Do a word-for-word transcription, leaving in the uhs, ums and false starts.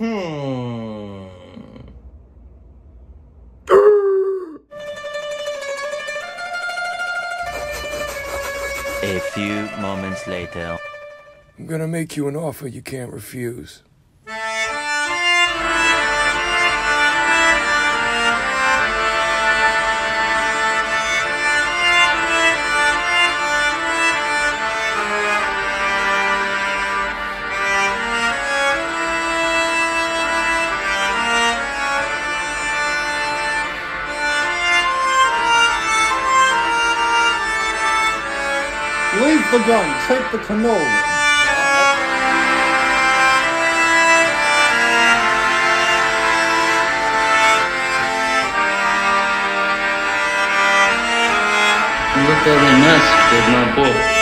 Hmm. A few moments later. I'm gonna make you an offer you can't refuse. Leave the gun, take the cannoli. Look at the mess with my boy.